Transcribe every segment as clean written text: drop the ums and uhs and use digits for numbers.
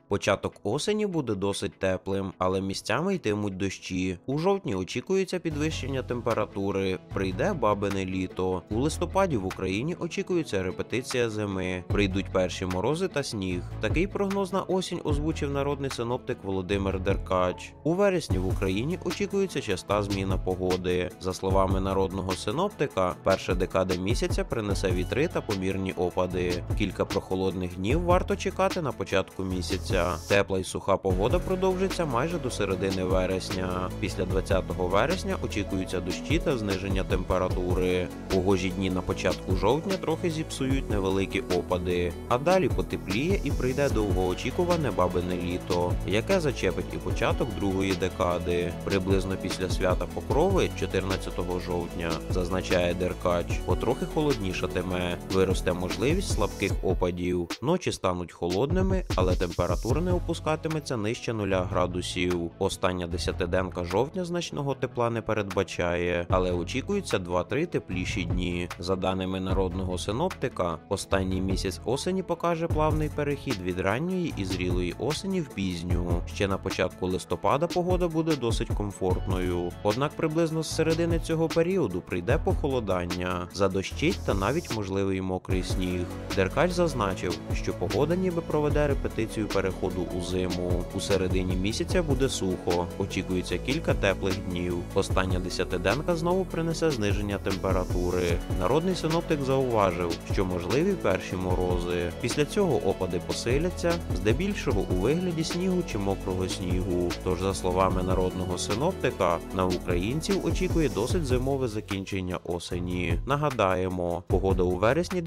Початок осені буде досить теплим, але місцями йтимуть дощі. У жовтні очікується підвищення температури, прийде бабине літо. У листопаді в Україні очікується репетиція зими, прийдуть перші морози та сніг. Такий прогноз на осінь озвучив народний синоптик Володимир Деркач. У вересні в Україні очікується часта зміна погоди. За словами народного синоптика, перша декада місяця принесе вітри та помірні опади. Кілька прохолодних днів варто чекати на початку місяця. Тепла й суха погода продовжиться майже до середини вересня. Після 20 вересня очікуються дощі та зниження температури. Погожі дні на початку жовтня трохи зіпсують невеликі опади. А далі потепліє і прийде довгоочікуване бабине літо, яке зачепить і початок другої декади. Приблизно після свята Покрови, 14 жовтня, зазначає Деркач, потрохи холоднішатиме, виросте можливість слабких опадів. Ночі стануть холодними, але температура не опускатиметься нижче 0 градусів. Остання десятиденка жовтня значного тепла не передбачає, але очікуються 2-3 тепліші дні. За даними народного синоптика, останній місяць осені покаже плавний перехід від ранньої і зрілої осені в пізню. Ще на початку листопада погода буде досить комфортною. Однак приблизно з середини цього періоду прийде похолодання, задощить та навіть можливий мокрий сніг. Деркач зазначив, що погода ніби проведе репетицію переходу у зиму. У середині місяця буде сухо, очікується кілька теплих днів. Остання десятиденка знову принесе зниження температури. Народний синоптик зауважив, що можливі перші морози. Після цього опади посиляться, здебільшого у вигляді снігу чи мокрого снігу. Тож, за словами народного синоптика, на українців очікує досить зимове закінчення осені. Нагадаємо, погода у вересні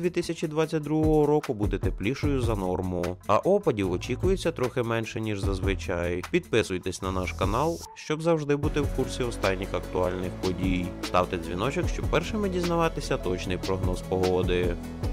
2022 року буде теплішою за норму, а опадів очікується трохи менше, ніж зазвичай. Підписуйтесь на наш канал, щоб завжди бути в курсі останніх актуальних подій. Ставте дзвіночок, щоб першими дізнаватися точний прогноз погоди.